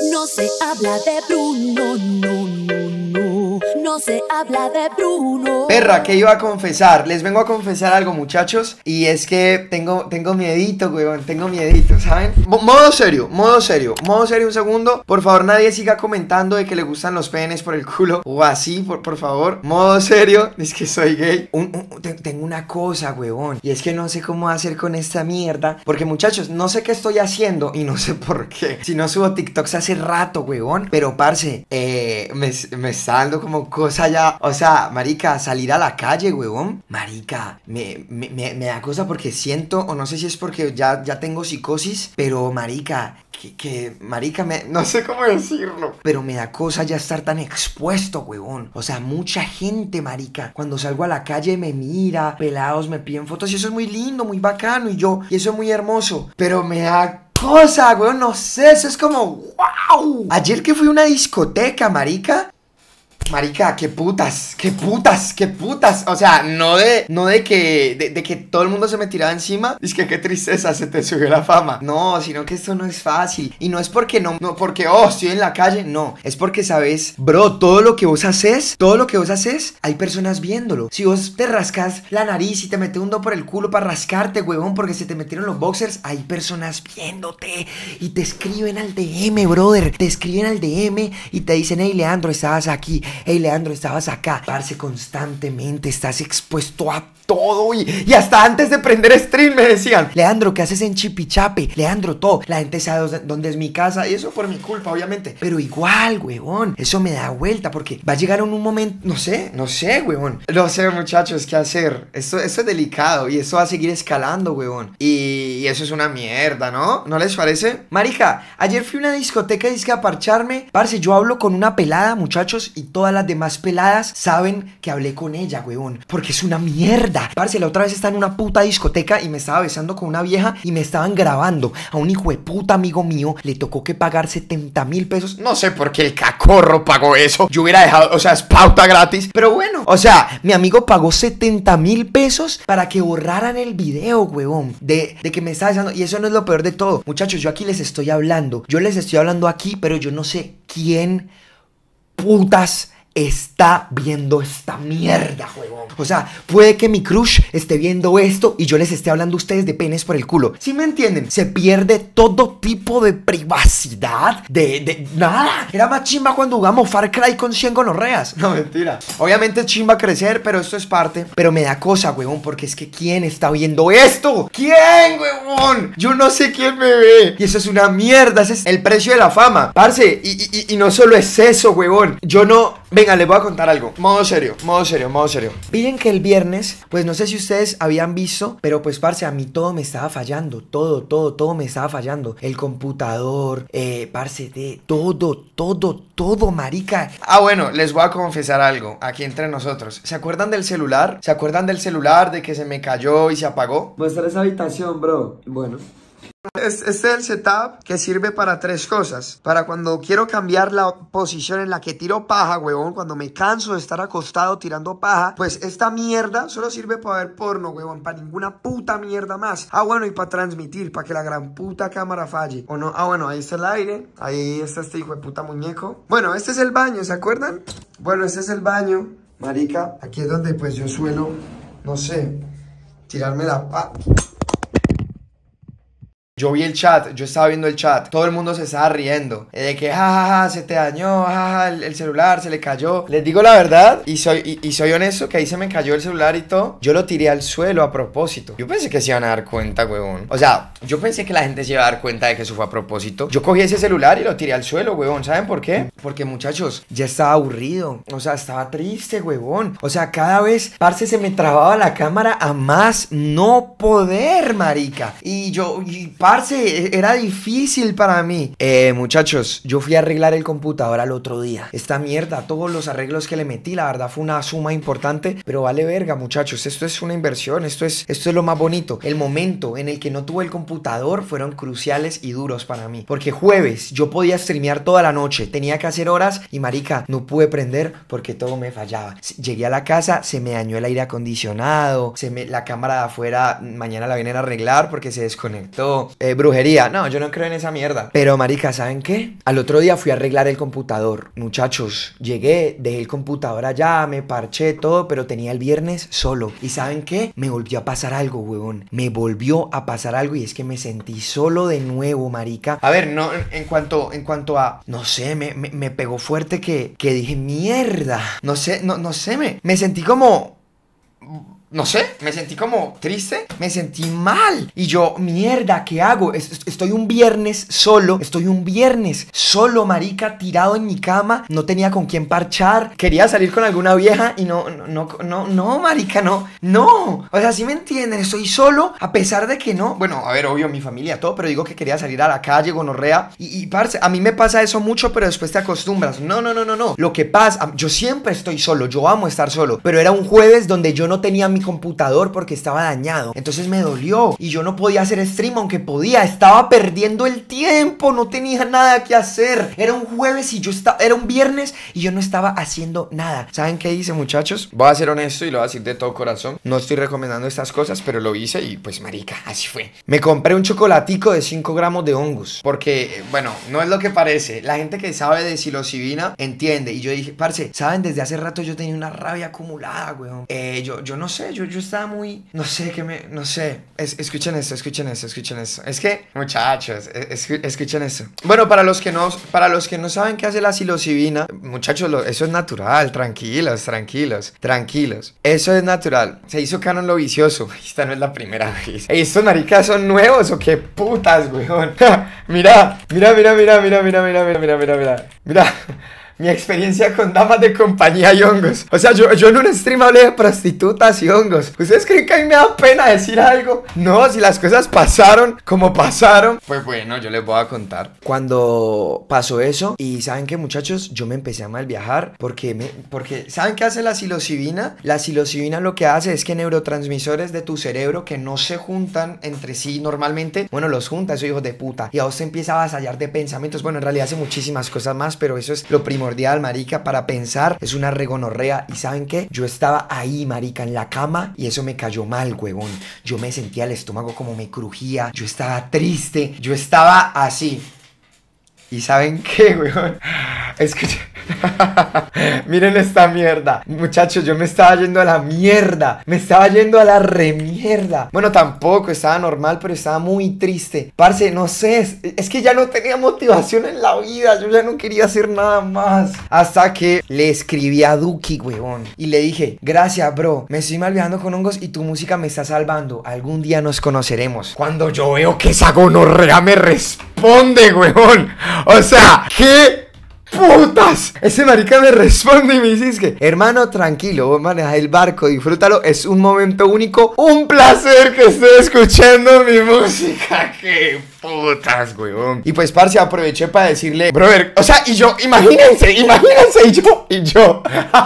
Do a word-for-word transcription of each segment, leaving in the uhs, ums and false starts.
No se habla de Bruno, no, no, no. No se habla de Bruno. Perra, que iba a confesar. Les vengo a confesar algo, muchachos. Y es que tengo, tengo miedito, weón. Tengo miedito, ¿saben? Mo modo serio, modo serio. Modo serio un segundo. Por favor, nadie siga comentando de que le gustan los penes por el culo. O así, por, por favor. Modo serio. Es que soy gay. Un, un, te, tengo una cosa, weón. Y es que no sé cómo hacer con esta mierda. Porque, muchachos, no sé qué estoy haciendo. Y no sé por qué. Si no subo TikToks hace rato, weón. Pero, parce, eh, me, me está dando como cosa ya. O sea, marica, salir a la calle, weón. Marica, me, me, me, me da cosa porque siento, o no sé si es porque ya, ya tengo psicosis. Pero, marica, que, que marica, me, no sé cómo decirlo. Pero me da cosa ya estar tan expuesto, weón. O sea, mucha gente, marica, cuando salgo a la calle me mira, pelados me piden fotos. Y eso es muy lindo, muy bacano. Y yo, y eso es muy hermoso. Pero me da cosa, weón, no sé, eso es como wow. Ayer que fui a una discoteca, marica. Marica, qué putas, qué putas, qué putas. O sea, no de, no de que, de, de que todo el mundo se me tiraba encima. Es que qué tristeza, se te subió la fama. No, sino que esto no es fácil. Y no es porque no, no, porque, oh, estoy en la calle. No, es porque, ¿sabes? Bro, todo lo que vos haces, todo lo que vos haces, hay personas viéndolo. Si vos te rascas la nariz y te metes un dedo por el culo para rascarte, huevón, porque se te metieron los boxers, hay personas viéndote. Y te escriben al D M, brother. Te escriben al D M y te dicen, hey, Leandro, estabas aquí. Hey, Leandro, estabas acá. Parce, constantemente estás expuesto a todo. Y, y hasta antes de prender stream me decían, Leandro, ¿qué haces en Chipichape? Leandro, todo. La gente sabe dónde es mi casa. Y eso por mi culpa, obviamente. Pero igual, huevón, eso me da vuelta porque va a llegar en un momento, no sé, no sé, huevón. No sé, muchachos, qué hacer. Esto, esto es delicado y esto va a seguir escalando, huevón. Y, y eso es una mierda, ¿no? ¿No les parece? Marica, ayer fui a una discoteca y dizque a parcharme. Parce, yo hablo con una pelada, muchachos, y todas las demás peladas saben que hablé con ella, huevón. Porque es una mierda. Parce, la otra vez estaba en una puta discoteca y me estaba besando con una vieja y me estaban grabando. A un hijo de puta amigo mío le tocó que pagar setenta mil pesos. No sé por qué el cacorro pagó eso. Yo hubiera dejado, o sea, es pauta gratis. Pero bueno, o sea, mi amigo pagó setenta mil pesos para que borraran el video, huevón, de, de que me estaba besando. Y eso no es lo peor de todo. Muchachos, yo aquí les estoy hablando. Yo les estoy hablando aquí, pero yo no sé quién putas está viendo esta mierda, huevón. O sea, puede que mi crush esté viendo esto y yo les esté hablando a ustedes de penes por el culo. ¿Sí me entienden? Se pierde todo tipo de privacidad. De, de nada. Era más chimba cuando jugamos Far Cry con cien gonorreas. No, mentira. Obviamente es chimba crecer, pero esto es parte. Pero me da cosa, huevón, porque es que ¿quién está viendo esto? ¿Quién, huevón? Yo no sé quién me ve. Y eso es una mierda. Ese es el precio de la fama. Parce, y, y, y no solo es eso, huevón. Yo no... Venga, les voy a contar algo. Modo serio, modo serio, modo serio. Miren que el viernes, pues no sé si ustedes habían visto, pero pues parce, a mí todo me estaba fallando. Todo, todo, todo me estaba fallando. El computador, eh, parce, de todo, todo, todo, marica. Ah, bueno, les voy a confesar algo aquí entre nosotros. ¿Se acuerdan del celular? ¿Se acuerdan del celular de que se me cayó y se apagó? Muestra esa habitación, bro. Bueno. Este es el setup que sirve para tres cosas. Para cuando quiero cambiar la posición en la que tiro paja, huevón. Cuando me canso de estar acostado tirando paja. Pues esta mierda solo sirve para ver porno, huevón. Para ninguna puta mierda más. Ah, bueno, y para transmitir. Para que la gran puta cámara falle. ¿O no? Ah, bueno, ahí está el aire. Ahí está este hijo de puta muñeco. Bueno, este es el baño, ¿se acuerdan? Bueno, este es el baño. Marica, aquí es donde pues yo suelo, no sé, tirarme la paja. Yo vi el chat, yo estaba viendo el chat. Todo el mundo se estaba riendo. De que jajaja, ja, ja, se te dañó, jaja, ja, el, el celular se le cayó. Les digo la verdad, y soy, y, y soy honesto, que ahí se me cayó el celular y todo. Yo lo tiré al suelo a propósito. Yo pensé que se iban a dar cuenta, huevón. O sea, yo pensé que la gente se iba a dar cuenta de que eso fue a propósito. Yo cogí ese celular y lo tiré al suelo, huevón. ¿Saben por qué? Porque, muchachos, ya estaba aburrido. O sea, estaba triste, huevón. O sea, cada vez, parce, se me trababa la cámara a más no poder, marica. Y yo, y, parce, era difícil para mí. Eh, muchachos, yo fui a arreglar el computador al otro día. Esta mierda, todos los arreglos que le metí, la verdad fue una suma importante, pero vale verga, muchachos. Esto es una inversión, esto es, esto es lo más bonito. El momento en el que no tuve el computador fueron cruciales y duros para mí. Porque jueves yo podía streamear toda la noche, tenía que hacer horas y marica, no pude prender porque todo me fallaba. Llegué a la casa, se me dañó el aire acondicionado, se me, la cámara de afuera, mañana la vienen a arreglar porque se desconectó. eh, brujería. No, yo no creo en esa mierda. Pero marica, ¿saben qué? Al otro día fui a arreglar el computador. Muchachos, llegué, dejé el computador allá, me parché todo, pero tenía el viernes solo. ¿Y saben qué? Me volvió a pasar algo, huevón. Me volvió a pasar algo y es que me sentí solo de nuevo, marica. A ver, no, en cuanto, en cuanto a, no sé, me, me, me pegó fuerte que, que dije, mierda. No sé, no, no sé, me, me sentí como... No sé, me sentí como triste, me sentí mal. Y yo, mierda, ¿qué hago? Es- Estoy un viernes solo, estoy un viernes solo, marica, tirado en mi cama. No tenía con quién parchar. Quería salir con alguna vieja y no, no, no, no, no, marica, no, no. O sea, ¿sí me entienden? Estoy solo, a pesar de que no. Bueno, a ver, obvio, mi familia, todo, pero digo que quería salir a la calle, gonorrea. Y, y parce, a mí me pasa eso mucho, pero después te acostumbras. No, no, no, no, no. Lo que pasa, yo siempre estoy solo, yo amo estar solo. Pero era un jueves donde yo no tenía mi computador porque estaba dañado. Entonces me dolió y yo no podía hacer stream aunque podía. Estaba perdiendo el tiempo, no tenía nada que hacer. Era un jueves y yo estaba, era un viernes y yo no estaba haciendo nada. ¿Saben qué hice, muchachos? Voy a ser honesto y lo voy a decir de todo corazón. No estoy recomendando estas cosas, pero lo hice y pues marica, así fue. Me compré un chocolatico de cinco gramos de hongos. Porque, bueno, no es lo que parece. La gente que sabe de psilocibina entiende. Y yo dije, parce, ¿saben? Desde hace rato yo tenía una rabia acumulada, weón. Eh, yo, yo no sé, yo, yo estaba muy... No sé, que me... No sé. Es, escuchen esto, escuchen esto, escuchen esto. Es que, muchachos, es, es, escuchen esto. Bueno, para los que no, para los que no saben qué hace la psilocibina, muchachos, lo, eso es natural. Tranquilos, tranquilos, tranquilos. Eso es natural. Se hizo canon lo vicioso. Esta no es la primera vez. Ey, ¿estos maricas son nuevos o qué putas, weón? Mira, mira, mira, mira, mira, mira, mira, mira, mira, mira, mira. Mira. Mi experiencia con damas de compañía y hongos. O sea, yo, yo en un stream hablé de prostitutas y hongos. ¿Ustedes creen que a mí me da pena decir algo? No, si las cosas pasaron como pasaron, pues bueno, yo les voy a contar. Cuando pasó eso, y ¿saben qué, muchachos? Yo me empecé a mal viajar porque, me, porque ¿saben qué hace la psilocibina? La psilocibina lo que hace es que neurotransmisores de tu cerebro que no se juntan entre sí normalmente, bueno, los junta, esos hijos de puta. Y a vos te empieza a avasallar de pensamientos. Bueno, en realidad hace muchísimas cosas más, pero eso es lo primordial. Marica, para pensar es una regonorrea. ¿Y saben qué? Yo estaba ahí, marica, en la cama y eso me cayó mal, huevón. Yo me sentía el estómago como me crujía. Yo estaba triste. Yo estaba así. ¿Y saben qué, weón? Escuchen. Miren esta mierda. Muchachos, yo me estaba yendo a la mierda. Me estaba yendo a la remierda. Bueno, tampoco, estaba normal, pero estaba muy triste. Parce, no sé, es, es que ya no tenía motivación en la vida. Yo ya no quería hacer nada más. Hasta que le escribí a Duki, weón. Y le dije, gracias, bro. Me estoy mal viajando con hongos y tu música me está salvando. Algún día nos conoceremos. Cuando yo veo que esa gonorrea me responde, weón. O sea, ¿qué putas? Ese marica me responde y me dice es que, hermano, tranquilo, vos manejas el barco, disfrútalo, es un momento único. Un placer que esté escuchando mi música. ¡Qué putas, weón! Y pues, parce, aproveché para decirle, brother, o sea, y yo, imagínense, imagínense, y yo, y yo,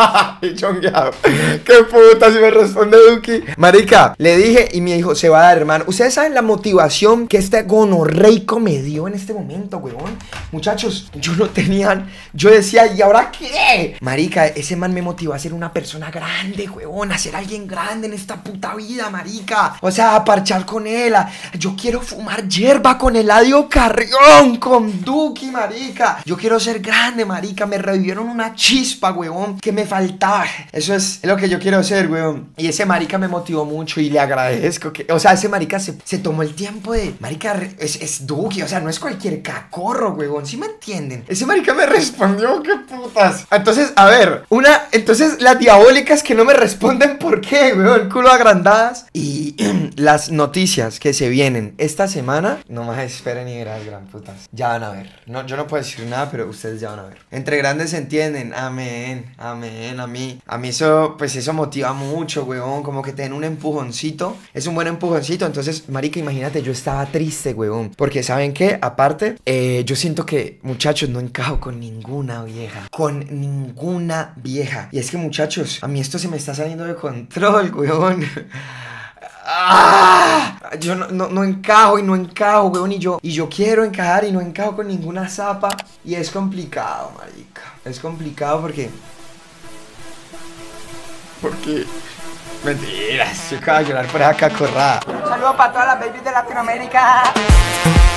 y chongueado. ¡Qué putas! Y me responde Duki. Marica, le dije y me dijo, se va a dar, hermano. Ustedes saben la motivación que este gonorreico me dio en este momento, weón. Muchachos, yo no tenía... Yo decía, ¿y ahora qué? Marica, ese man me motivó a ser una persona grande, huevón. A ser alguien grande en esta puta vida, marica. O sea, a parchar con él. A... Yo quiero fumar hierba con Eladio Carrión, con Duki, marica. Yo quiero ser grande, marica. Me revivieron una chispa, huevón, que me faltaba. Eso es lo que yo quiero ser, huevón. Y ese marica me motivó mucho y le agradezco que... O sea, ese marica se, se tomó el tiempo de... Marica, es, es Duki. O sea, no es cualquier cacorro, huevón. ¿Sí me entienden? Ese marica me respondió, qué putas. Entonces, a ver, una, entonces las diabólicas que no me responden, ¿por qué, weón? Culo agrandadas. Y las noticias que se vienen esta semana, no más esperen y verás, gran putas. Ya van a ver. No, yo no puedo decir nada, pero ustedes ya van a ver. Entre grandes se entienden. Amén, amén. A mí, a mí eso, pues eso motiva mucho, weón. Como que te den un empujoncito. Es un buen empujoncito. Entonces, marica, imagínate, yo estaba triste, weón. Porque, ¿saben qué? Aparte, eh, yo siento que, muchachos, no encajo con ninguna vieja. Con ninguna vieja. Y es que, muchachos, a mí esto se me está saliendo de control, weón. ¡Ah! Yo no, no, no encajo y no encajo, weón. Y yo, y yo quiero encajar y no encajo con ninguna zapa. Y es complicado, marica. Es complicado porque... Porque... Mentiras, yo acabo de llorar por esa cacorrada. Un saludo para todas las babies de Latinoamérica.